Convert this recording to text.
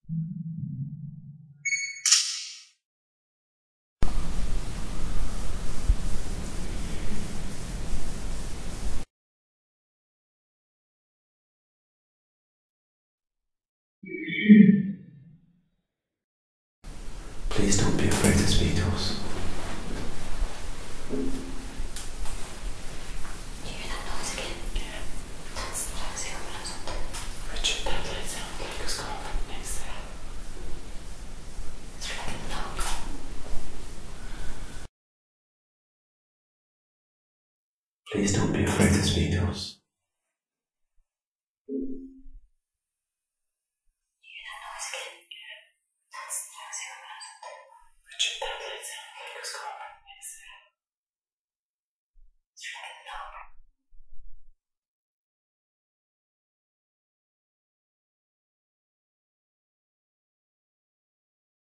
Please don't be afraid to speak to us. You hear that noise again? Yeah. That's the taxi coming or something. Richard, that light sounds like it's coming from next cell. It's like a knock. Please don't be afraid to speak to us. You hear that noise again? Yeah. That's the taxi coming or something.